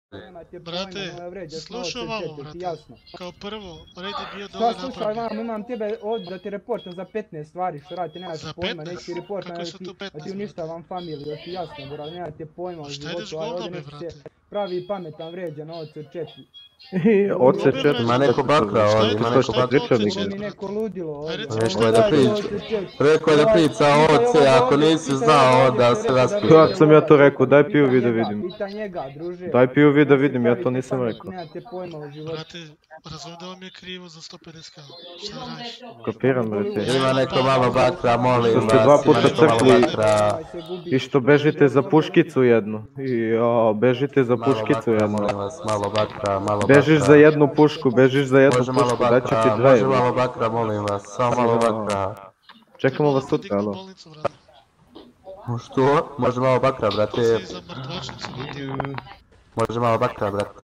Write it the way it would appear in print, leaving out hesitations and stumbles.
Brate, slušaj ovo, brate. Kao prvo, red je bio Šta dole slušaj napravljen. vam, imam tebe ovdje da ti reportam za 15 stvari što radite, nemaš pojma, neću ti 15? reportam Kako su tu 15, da ti uništavam familiju, da ti jasno, brate, nemate pojma u Šta ideš životu, ali govno, ovdje be, nešto se brate? pravi pametan vređa na oce četiri. Oce četiri, Ima neko bakrao ovdje, ima neko Šta je to bakrao. oce Ovo mi četiri? neko ludilo ovdje. Rekao je da priča, rekao je da priča o oce, ako nisi znao onda se raspije. Kad sam ja to rekao, daj piju vi da vidim. Pita njega, druže. Daj piju vi da vidim, ja to nisam rekao. Nemate pojma u životu. Brate, razumijem da vam je krivo za 150 kao. Šta radiš? Kapiram, brate. Ima neko malo bakra, molim Što vas. ste dva puta ima neko malo crkli bakra. i što bežite za puškicu jednu. Bežite za Malo puškicu bakra, jednu. molim vas, malo bakra, malo bakra. Bežiš za jednu pušku, bežiš za jednu Može malo pušku, daću ti bakra, dve. može malo bakra, molim vas, samo malo bakra. Čekamo vas sutra, alo. Bolnicu, brate. Što? Može malo bakra, brate. Si za mrtvačnicu, brate. Može malo bakra, brate.